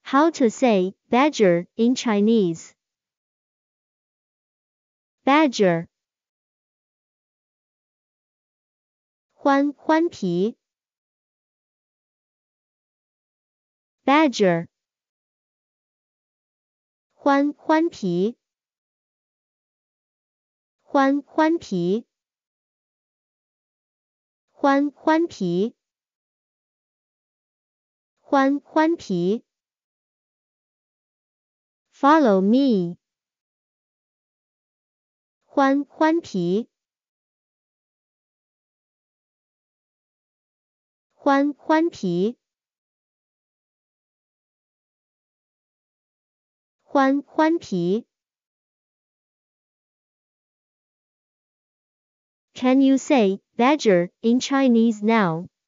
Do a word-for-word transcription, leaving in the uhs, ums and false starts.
How to say badger in Chinese. Badger. 欢欢皮 Badger. 欢欢皮欢欢皮欢欢皮欢欢皮 Follow me. 欢欢皮欢欢皮欢欢皮 Can you say badger in Chinese now?